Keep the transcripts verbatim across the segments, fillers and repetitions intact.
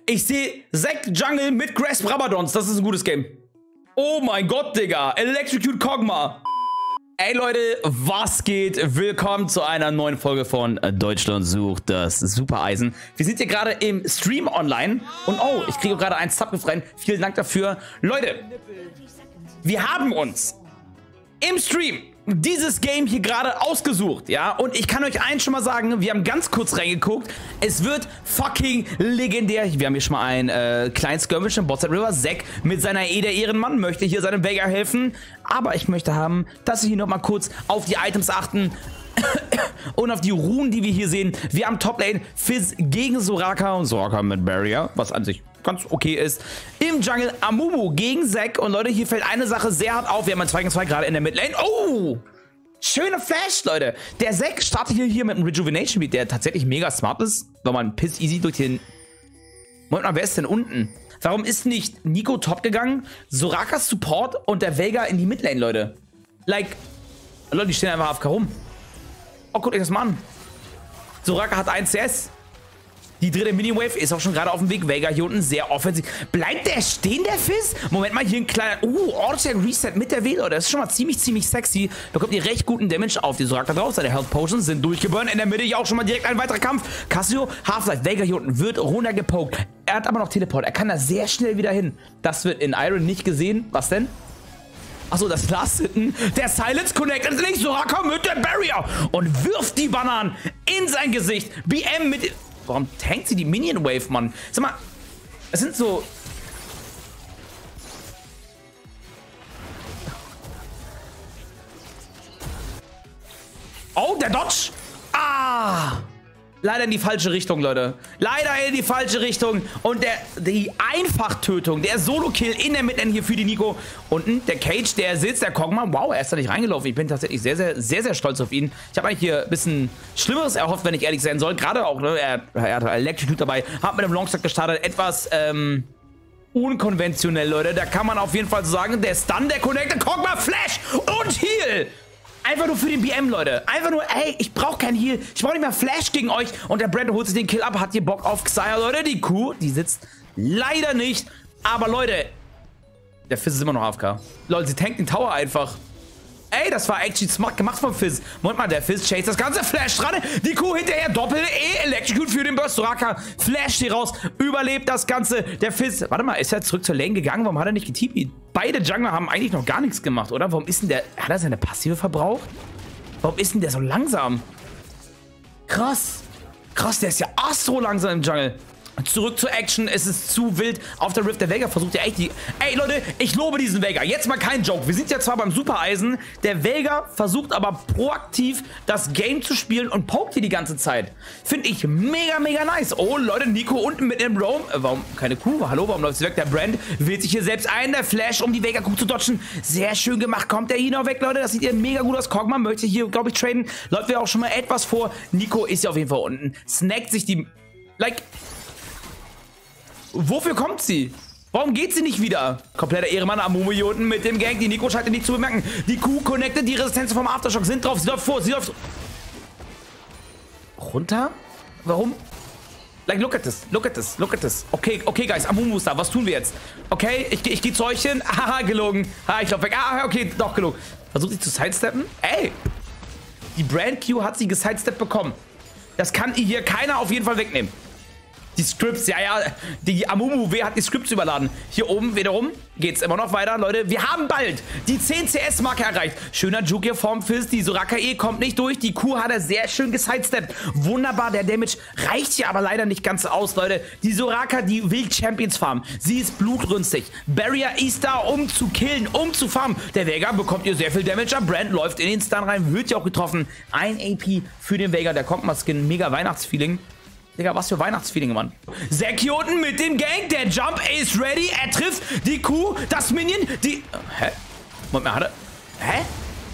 Ich sehe Zac Jungle mit Grass Rabadons. Das ist ein gutes Game. Oh mein Gott, Digga. Electrocute Kog'Maw. Ey Leute, was geht? Willkommen zu einer neuen Folge von Deutschland sucht das Supereisen. Wir sind hier gerade im Stream online. Und oh, ich kriege gerade einen Sub rein. Vielen Dank dafür. Leute, wir haben uns im Stream dieses Game hier gerade ausgesucht, ja, und ich kann euch eins schon mal sagen, wir haben ganz kurz reingeguckt, es wird fucking legendär. Wir haben hier schon mal einen äh, kleinen Skirmish im Botside River. Zac mit seiner E der Ehrenmann möchte hier seinem Veigar helfen, aber ich möchte haben, dass wir hier nochmal kurz auf die Items achten und auf die Runen, die wir hier sehen. Wir haben Toplane Fizz gegen Soraka und Soraka mit Barrier, was an sich ganz okay ist. Im Jungle Amumu gegen Zac. Und Leute, hier fällt eine Sache sehr hart auf. Wir haben ein zwei gegen zwei gerade in der Midlane. Oh! Schöner Flash, Leute. Der Zac startet hier, hier mit einem Rejuvenation Beat, der tatsächlich mega smart ist, weil man piss easy durch den... Moment mal, wer ist denn unten? Warum ist nicht Nico top gegangen, Sorakas Support und der Veigar in die Midlane, Leute? Like, Leute, die stehen einfach A F K rum. Oh, guckt euch das mal an. Soraka hat ein C S. Die dritte Mini-Wave ist auch schon gerade auf dem Weg. Veigar hier unten sehr offensiv. Bleibt der stehen, der Fizz? Moment mal, hier ein kleiner... Uh, ordentlicher Reset mit der W, Leute. Das ist schon mal ziemlich, ziemlich sexy. Bekommt ihr recht guten Damage auf die Soraka drauf. Seine Health Potions sind durchgeburnt. In der Mitte hier auch schon mal direkt ein weiterer Kampf. Cassio, Half-Life, Veigar hier unten wird runtergepokt. Er hat aber noch Teleport. Er kann da sehr schnell wieder hin. Das wird in Iron nicht gesehen. Was denn? Achso, das Last Hitten. Der Silence Connect ist links. Soraka mit der Barrier. Und wirft die Bananen in sein Gesicht. B M mit... Warum tankt sie die Minion Wave, Mann? Sag mal, es sind so... Oh, der Dodge! Ah! Leider in die falsche Richtung, Leute. Leider in die falsche Richtung. Und der, die Einfachtötung, der Solo-Kill in der Mitte hier für die Nico. Unten der Cage, der sitzt, der Kog'Maw. Wow, er ist da nicht reingelaufen. Ich bin tatsächlich sehr, sehr, sehr, sehr stolz auf ihn. Ich habe eigentlich hier ein bisschen Schlimmeres erhofft, wenn ich ehrlich sein soll. Gerade auch, ne, er, er hatte Electrocute dabei. Hat mit dem Longstack gestartet. Etwas, ähm... unkonventionell, Leute. Da kann man auf jeden Fall so sagen, der Stun, der Connected, Kog'Maw, Flash und Heal. Einfach nur für den B M, Leute. Einfach nur, ey, ich brauche keinen Heal. Ich brauche nicht mehr Flash gegen euch. Und der Brand holt sich den Kill ab. Hat hier Bock auf Xayah, Leute. Die Kuh, die sitzt leider nicht. Aber, Leute, der Fizz ist immer noch A F K. Leute, sie tankt den Tower einfach. Ey, das war actually smart gemacht vom Fizz. Moment mal, der Fizz chase das ganze Flash dran. Die Kuh hinterher, Doppel-E, Electrocute für den Burst. Soraka, Flash hier raus, überlebt das Ganze. Der Fizz, warte mal, ist er zurück zur Lane gegangen? Warum hat er nicht getipied? Beide Jungler haben eigentlich noch gar nichts gemacht, oder? Warum ist denn der, hat er seine Passive verbraucht? Warum ist denn der so langsam? Krass. Krass, der ist ja astro langsam im Jungle. Zurück zur Action, es ist zu wild auf der Rift. Der Veigar versucht ja echt die... Ey Leute, ich lobe diesen Veigar. Jetzt mal kein Joke. Wir sind ja zwar beim Supereisen, der Veigar versucht aber proaktiv das Game zu spielen und pokt hier die ganze Zeit. Finde ich mega, mega nice. Oh Leute, Nico unten mit dem Roam. Äh, warum keine Kuh? Hallo, warum läuft sie weg? Der Brand wählt sich hier selbst ein. Der Flash, um die Veigar-Kuh zu dodgen. Sehr schön gemacht. Kommt der hier noch weg, Leute. Das sieht ihr mega gut aus. Kog'Maw möchte hier, glaube ich, traden. Läuft mir auch schon mal etwas vor. Nico ist ja auf jeden Fall unten. Snackt sich die... Like... Wofür kommt sie? Warum geht sie nicht wieder? Kompletter Ehrenmann Amumu hier unten mit dem Gang. Die Nico scheint nicht zu bemerken. Die Kuh connected, die Resistenzen vom Aftershock sind drauf. Sie läuft vor, sie läuft... Runter? Warum? Like, look at this, look at this, look at this. Okay, okay, Guys, Amumu ist da. Was tun wir jetzt? Okay, ich, ich gehe zu euch hin. Haha, gelogen. Ha, ich lauf weg. Ah, okay, doch, gelogen. Versucht sie zu sidesteppen? Ey! Die Brand Q hat sie gesidesteppt bekommen. Das kann ihr hier keiner auf jeden Fall wegnehmen. Die Scripts, ja, ja, die Amumu W hat die Scripts überladen. Hier oben wiederum geht's immer noch weiter, Leute. Wir haben bald die zehn C S-Marke erreicht. Schöner Juke hier vorm Fizz. Die Soraka E kommt nicht durch. Die Kuh hat er sehr schön gesidesteppt. Wunderbar, der Damage reicht hier aber leider nicht ganz aus, Leute. Die Soraka, die will Champions farmen. Sie ist blutrünstig. Barrier ist da, um zu killen, um zu farmen. Der Veigar bekommt hier sehr viel Damage ab. Brand läuft in den Stun rein, wird ja auch getroffen. Ein A P für den Veigar, der Kog'Maw-Skin. Mega Weihnachtsfeeling. Digga, was für Weihnachtsfeeling, Mann. Zac hier unten mit dem Gang. Der Jump ist ready. Er trifft die Kuh, das Minion, die... Hä? Moment mal, hat er... Hä?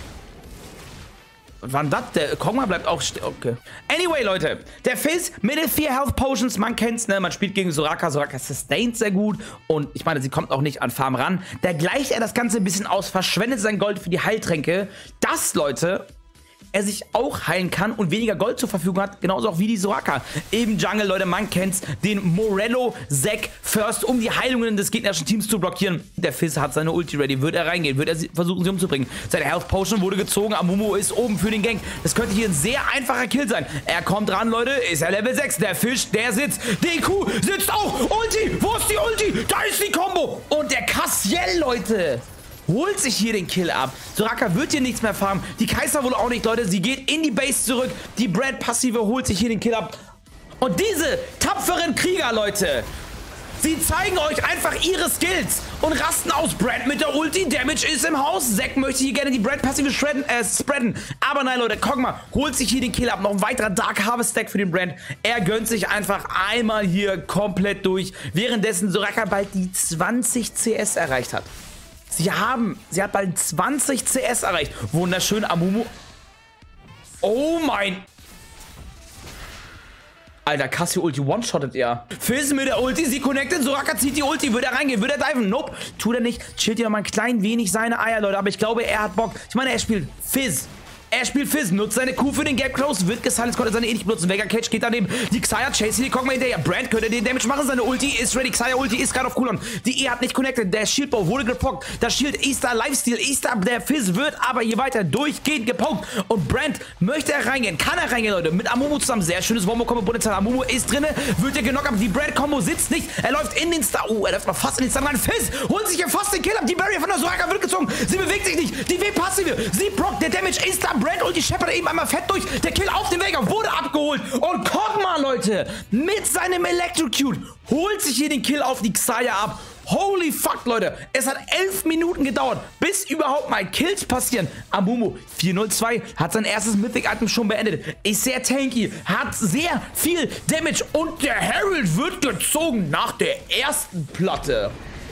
Was war denn das? Der Kog'Maw bleibt auch... Okay. Anyway, Leute. Der Fizz mit den vier Health Potions. Man kennt's, ne? Man spielt gegen Soraka. Soraka sustaint sehr gut. Und ich meine, sie kommt auch nicht an Farm ran. Da gleicht er das Ganze ein bisschen aus. Verschwendet sein Gold für die Heiltränke. Das, Leute... er sich auch heilen kann und weniger Gold zur Verfügung hat, genauso auch wie die Soraka. Im Jungle, Leute, man kennt's, den Morello Zac First, um die Heilungen des gegnerischen Teams zu blockieren. Der Fizz hat seine Ulti ready, wird er reingehen, wird er versuchen, sie umzubringen. Seine Health Potion wurde gezogen, Amumu ist oben für den Gank. Das könnte hier ein sehr einfacher Kill sein. Er kommt ran, Leute, ist er Level sechs. Der Fisch, der sitzt, D Q sitzt auch. Ulti, wo ist die Ulti? Da ist die Combo. Und der Cassiel, Leute, holt sich hier den Kill ab. Soraka wird hier nichts mehr farmen. Die Kai'Sa wohl auch nicht, Leute. Sie geht in die Base zurück. Die Brand-Passive holt sich hier den Kill ab. Und diese tapferen Krieger, Leute, sie zeigen euch einfach ihre Skills und rasten aus. Brand mit der Ulti. Damage ist im Haus. Zac möchte hier gerne die Brand-Passive shredden, äh, spreaden. Aber nein, Leute, Kog'Maw holt sich hier den Kill ab. Noch ein weiterer Dark Harvest-Stack für den Brand. Er gönnt sich einfach einmal hier komplett durch. Währenddessen Soraka bald die zwanzig C S erreicht hat. Sie haben, sie hat bald zwanzig C S erreicht. Wunderschön, Amumu. Oh mein... Alter, Cassio Ulti one-shottet er. Fizz mit der Ulti, sie connected, Soraka zieht die Ulti. Wird er reingehen, wird er diven? Nope, tut er nicht. Chillt hier noch mal ein klein wenig seine Eier, Leute. Aber ich glaube, er hat Bock. Ich meine, er spielt Fizz. Er spielt Fizz, nutzt seine Q für den Gap Close, wird gesilenced, konnte seine eh nicht benutzen. Vega Cage geht daneben. Die Xayah chase die Kog'Maw hinterher. Brand könnte den Damage machen. Seine Ulti ist ready. Xayah Ulti ist gerade auf Cooldown. Die E hat nicht connected. Der Shield Bow wurde gepockt. Das Shield Easter Lifesteal. Easter, der Fizz wird aber hier weiter durchgehend gepoked. Und Brand möchte er reingehen. Kann er reingehen, Leute. Mit Amumu zusammen. Sehr schönes Wombo-Kombo-Potenzial. Amumu ist drinne. Wird er genockt, aber die Brand-Kombo sitzt nicht. Er läuft in den Star. Oh, er läuft noch fast in den Star rein. Fizz holt sich hier fast den Kill ab. Die Barrier von der Soraka wird gezogen. Sie bewegt sich nicht. Die W-Passive. Sie prockt. Der Damage ist da. Brand und die Shepard eben einmal fett durch. Der Kill auf dem Vega wurde abgeholt. Und Kog'Maw, Leute, mit seinem Electrocute holt sich hier den Kill auf die Xayah ab. Holy fuck, Leute. Es hat elf Minuten gedauert, bis überhaupt mal Kills passieren. Amumu vier null zwei hat sein erstes Mythic-Item schon beendet. Ist sehr tanky, hat sehr viel Damage und der Herald wird gezogen nach der ersten Platte.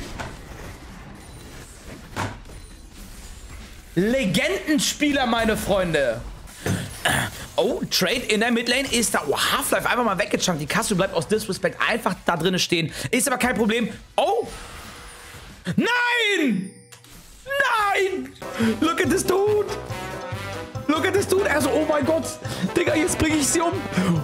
Legendenspieler, meine Freunde. Oh, Trade in der Midlane ist da. Oh, Half-Life einfach mal weggechunkt. Die Cassio bleibt aus Disrespect einfach da drinnen stehen. Ist aber kein Problem. Oh! Nein! Nein! Look at this dude! Look at this dude! Er so, oh mein Gott! Digga, jetzt bringe ich sie um!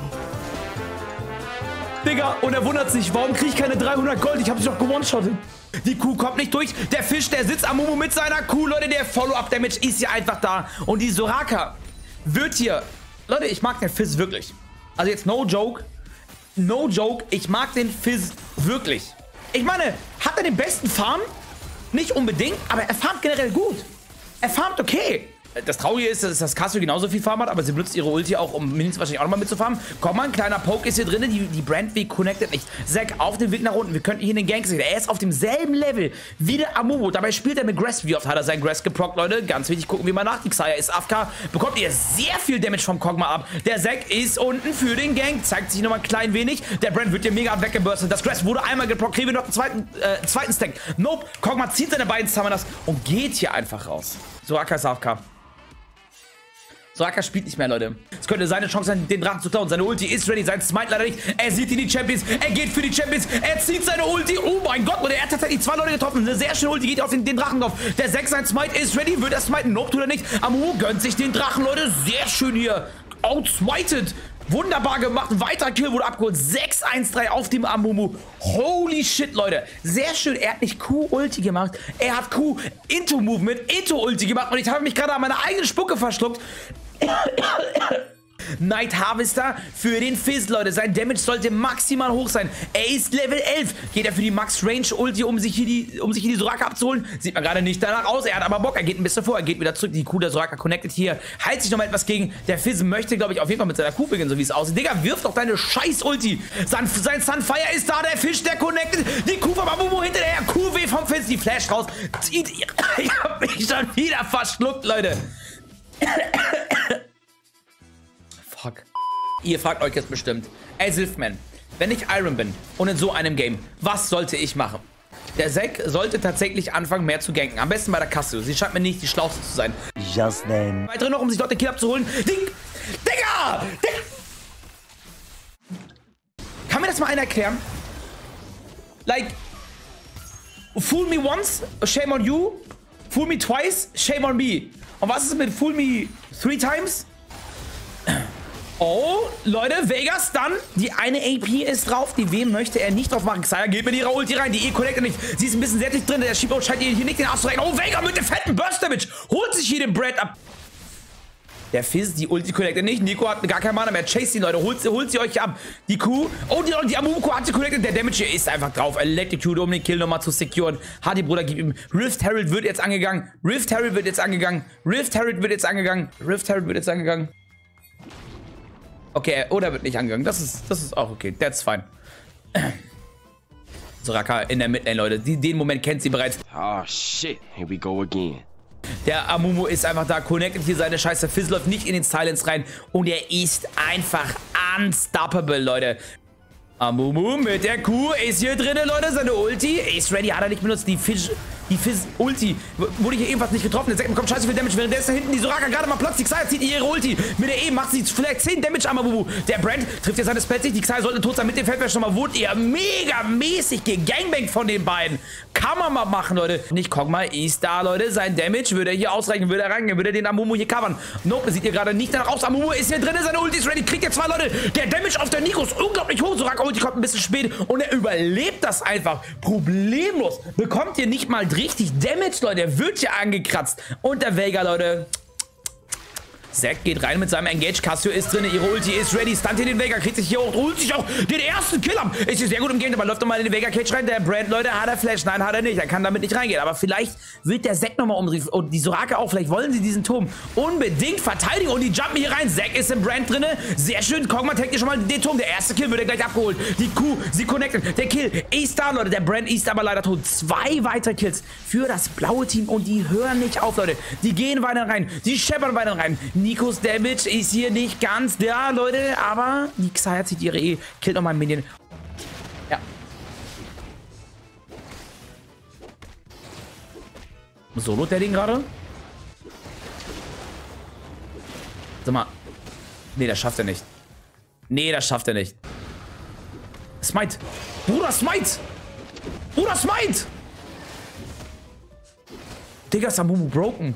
Digga, und er wundert sich, warum kriege ich keine dreihundert Gold? Ich habe sie doch gewone-shottet. Die Kuh kommt nicht durch. Der Fisch, der sitzt am Amumu mit seiner Kuh. Leute, der Follow-Up-Damage ist hier einfach da. Und die Soraka wird hier... Leute, ich mag den Fizz wirklich. Also jetzt no joke. No joke. Ich mag den Fizz wirklich. Ich meine, hat er den besten Farm? Nicht unbedingt, aber er farmt generell gut. Er farmt okay. Das Traurige ist, dass das Cassio genauso viel Farm hat, aber sie benutzt ihre Ulti auch, um Minions wahrscheinlich auch nochmal mitzufarmen. Komm mal, ein kleiner Poke ist hier drin, die, die Brand-Weg connected nicht. Zac auf dem Weg nach unten, wir könnten hier den Gank sehen. Er ist auf demselben Level wie der Amumu. Dabei spielt er mit Grass. Wie oft hat er seinen Grass geprockt, Leute? Ganz wichtig, gucken wir mal nach. Die Xayah ist A F K, bekommt ihr sehr viel Damage vom Kog'Maw ab. Der Zac ist unten für den Gank, zeigt sich nochmal ein klein wenig. Der Brand wird hier mega weggeburstet. Das Grass wurde einmal geprockt, kriegen wir noch einen zweiten, äh, zweiten Stack. Nope, Kog'Maw zieht seine beiden Summoners und geht hier einfach raus. Soraka ist A F K. Soraka spielt nicht mehr, Leute. Es könnte seine Chance sein, den Drachen zu klauen. Seine Ulti ist ready, sein Smite leider nicht. Er sieht die Champions, er geht für die Champions, er zieht seine Ulti. Oh mein Gott, Leute, er hat tatsächlich zwei Leute getroffen. Eine sehr schöne Ulti, geht auf den, den Drachen drauf. Der sechs, sein Smite ist ready, wird er smiten? Nope, tut er nicht. Amumu gönnt sich den Drachen, Leute. Sehr schön hier. Outsmited. Wunderbar gemacht. Ein weiterer Kill wurde abgeholt. sechs eins drei auf dem Amumu. Holy shit, Leute. Sehr schön. Er hat nicht Q-Ulti gemacht. Er hat Q into Movement, into Ulti gemacht. Und ich habe mich gerade an meiner eigenen Spucke verschluckt. Night Harvester für den Fizz, Leute. Sein Damage sollte maximal hoch sein. Er ist Level elf. Geht er für die Max Range Ulti, um sich hier die, um sich hier die Soraka abzuholen? Sieht man gerade nicht danach aus. Er hat aber Bock. Er geht ein bisschen vor. Er geht wieder zurück. Die Kuh der Soraka connected hier. Heilt sich nochmal etwas gegen. Der Fizz möchte, glaube ich, auf jeden Fall mit seiner Kuh beginnen, so wie es aussieht. Digga, wirf doch deine scheiß Ulti. Sein, sein Sunfire ist da. Der Fisch, der connected. Die Kuh vom Amumu hinterher. Q W vom Fizz. Die Flash raus. Ich hab mich schon wieder verschluckt, Leute. Fuck. Ihr fragt euch jetzt bestimmt, ey Silphman, wenn ich Iron bin und in so einem Game, was sollte ich machen? Der Zac sollte tatsächlich anfangen, mehr zu ganken. Am besten bei der Cassio. Sie scheint mir nicht die Schlauste zu sein. Just then. Weitere noch, um sich dort den Kill abzuholen. Ding! Digga! Digga! Kann mir das mal einer erklären? Like, fool me once, shame on you. Fool me twice, shame on me. Und was ist mit fool me three times? Oh, Leute, Vegas dann. Die eine A P ist drauf. Die W möchte er nicht drauf machen. Xayah geht mit ihrer Ulti rein. Die E-Connector nicht. Sie ist ein bisschen sehr dicht drin. Der Sheepout scheint ihr hier nicht den Arsch zu recken. Oh, Vega mit dem fetten Burst Damage. Holt sich hier den Brand ab. Der Fizz, die Ulti Connector nicht. Nico hat gar keinen Mana mehr. Chase die Leute. Holt, holt sie euch ab. Die Q. Oh, die, die Amumu hat sie connected. Der Damage hier ist einfach drauf. Electrocute, um den Kill nochmal zu securen. Hardy Bruder gibt ihm. Rift Herald wird jetzt angegangen. Rift Herald wird jetzt angegangen. Rift Herald wird jetzt angegangen. Rift Herald wird jetzt angegangen. Okay, oder wird nicht angegangen. Das ist, das ist auch okay. That's fine. Soraka in der Midlane, Leute. Die, den Moment kennt sie bereits. Oh, shit. Here we go again. Der Amumu ist einfach da, connected hier seine Scheiße. Fizz läuft nicht in den Silence rein. Und er ist einfach unstoppable, Leute. Amumu mit der Q ist hier drin, Leute. Seine Ulti ist ready, hat er nicht benutzt. Die Fisch, die Fizz-Ulti wurde hier ebenfalls nicht getroffen. Der Sekt bekommt scheiße viel Damage. Währenddessen hinten die Soraka gerade mal Platz. Die Xayah zieht ihre Ulti. Mit der E macht sie vielleicht zehn Damage am Amumu. Der Brand trifft jetzt seine Spells nicht. Die Xayah sollte tot sein. Mit dem Feldwäscher nochmal. Wurde ihr mega mäßig gegangbankt von den beiden. Kann man mal machen, Leute. Nicht Kog'Maw ist da, Leute. Sein Damage würde er hier ausreichen. Würde er reingehen. Würde er den Amumu hier covern. Nope, sieht ihr gerade nicht danach aus. Amumu ist hier drin. Seine Ulti ist ready. Kriegt jetzt zwei Leute. Der Damage auf der Nico ist unglaublich hoch. Soraka Ulti kommt ein bisschen spät. Und er überlebt das einfach problemlos. Bekommt hier nicht mal richtig Damage, Leute. Er wird hier angekratzt. Und der Vega, Leute. Zack geht rein mit seinem Engage. Cassio ist drin. Ihre Ulti ist ready. Stunt hier den Vega. Kriegt sich hier hoch. Holt sich auch den ersten Kill ab. Ist hier sehr gut im Game. Aber läuft nochmal in den Vega Cage rein. Der Brand, Leute, hat er Flash? Nein, hat er nicht. Er kann damit nicht reingehen. Aber vielleicht wird der Zack nochmal umdrehen. Und die Soraka auch. Vielleicht wollen sie diesen Turm unbedingt verteidigen. Und die jumpen hier rein. Zack ist im Brand drin. Sehr schön. Kog'Maw tankt hier schon mal den Turm. Der erste Kill wird er gleich abgeholt. Die Q, sie connected. Der Kill ist da, Leute. Der Brand ist aber leider tot. Zwei weitere Kills für das blaue Team. Und die hören nicht auf, Leute. Die gehen weiter rein. Die scheppern weiter rein. Nikos Damage ist hier nicht ganz da, Leute, aber die Xayah zieht ihre E, killt nochmal einen Minion. Ja. Solo der Ding gerade? Sag mal. Nee, das schafft er nicht. Nee, das schafft er nicht. Smite. Bruder, Smite. Bruder, Smite. Digga, ist Amumu broken.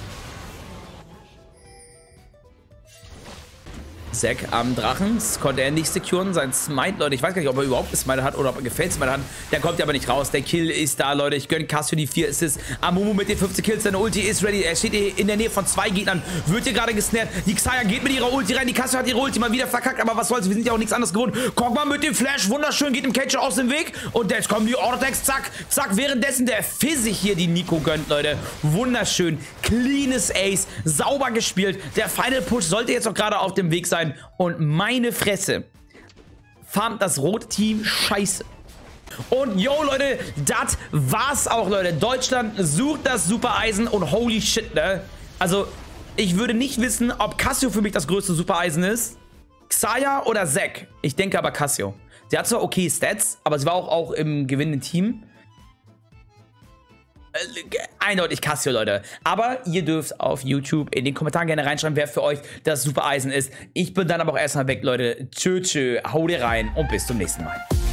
Zack am Drachen. Das konnte er nicht securen. Sein Smite, Leute. Ich weiß gar nicht, ob er überhaupt eine Smite hat oder ob er gefällt Smite hat. Der kommt ja aber nicht raus. Der Kill ist da, Leute. Ich gönne Cassio die vier Assists. Amumu mit den fünfzehn Kills. Seine Ulti ist ready. Er steht hier in der Nähe von zwei Gegnern. Wird hier gerade gesnared. Die Xayah geht mit ihrer Ulti rein. Die Cassio hat ihre Ulti mal wieder verkackt. Aber was soll's. Wir sind ja auch nichts anderes gewohnt. Kog'Maw mit dem Flash. Wunderschön. Geht im Cage aus dem Weg. Und jetzt kommen die Auto-Attacks. Zack. Zack. Währenddessen der Fizz sich hier die Nico gönnt, Leute. Wunderschön. Cleanes Ace. Sauber gespielt. Der Final Push sollte jetzt auch gerade auf dem Weg sein. Und meine Fresse. Farmt das rote Team scheiße. Und yo, Leute, das war's auch, Leute. Deutschland sucht das Supereisen und holy shit, ne? Also, ich würde nicht wissen, ob Cassio für mich das größte Supereisen ist. Xayah oder Zack. Ich denke aber Cassio. Sie hat zwar okay Stats, aber sie war auch, auch im gewinnenden Team. Eindeutig Cassio, Leute. Aber ihr dürft auf YouTube in den Kommentaren gerne reinschreiben, wer für euch das Supereisen ist. Ich bin dann aber auch erstmal weg, Leute. Tschö, tschö, hau dir rein und bis zum nächsten Mal.